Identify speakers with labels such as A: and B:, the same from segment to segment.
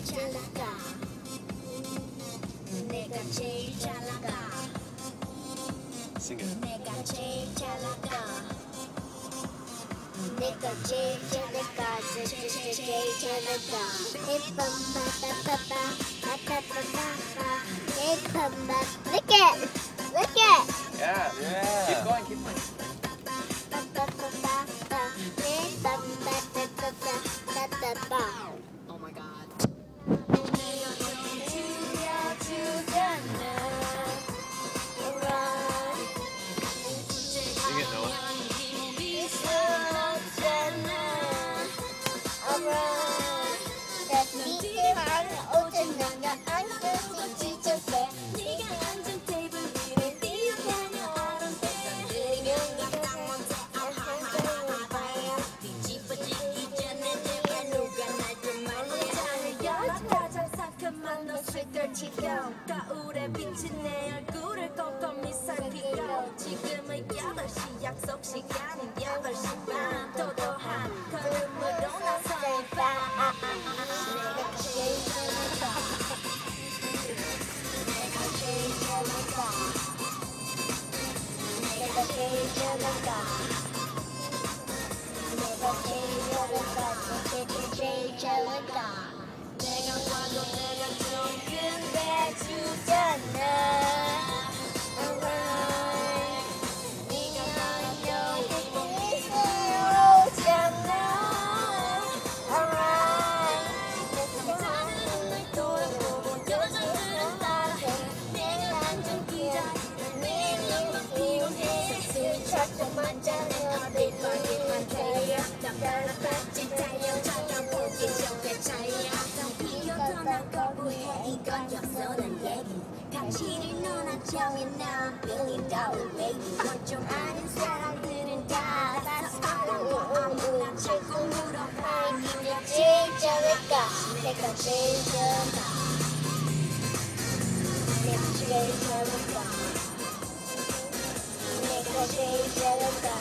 A: 제일 잘 나가. 내가 제일 잘 나가. 내가 제일 잘 나가. 내가 제일 잘 나가. 제일 잘 나가. Look it! Look it!
B: Yeah. Keep going, keep going.
A: Oh my god.
B: Sing it, Noah.
A: 거울에 비친 내 얼굴을 꼼꼼히 살피고 지금은 8시 약속 시간은 8시 반 도도한 걸음으로 나서는 밤 내가 제일 잘나가 내가 제일 잘나가 내가 제일 잘나가 내가 제일 잘나가 제일 잘나가 내가 와도 내가 좀 끝내주잖아. Alright. 네가 여기 있어오잖아. Alright. 여자들은 날 돌아보고 여자들은 따라해. 내가 완전 기다리는 내일만 필요해. 술 찾고 만자는 어딜 빨리만 달려. 남달라봤지 달려 자연 보기 전에 차이야. 이건 역선한 얘기 당신을 논하자면 난 $1 billion baby 넌 좀 아는 사람들은 다 알아서 알아고 아무나 자꾸 물어봐 네가 제일 잘할까 내가 제일 잘한다 내가 제일 잘한다 내가 제일 잘한다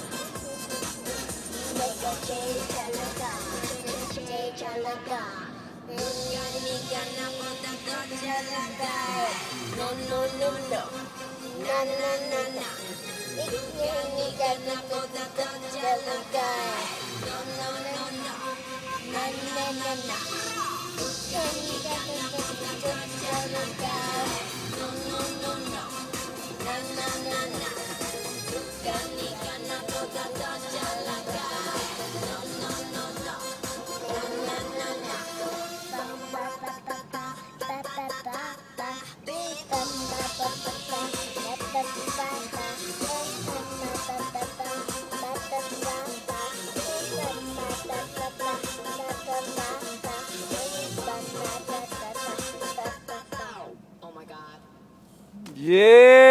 A: 내가 제일 잘한다 제일 잘한다 네가 나보다 더 잘나가 No no no no Na na na na 네가 나보다 더 잘나가 No no no no Na na na na 네가 나보다 더 잘나가 No no no no Na na na na 네가 나보다 더 잘나가 No no no no Na na na na
B: Yeah.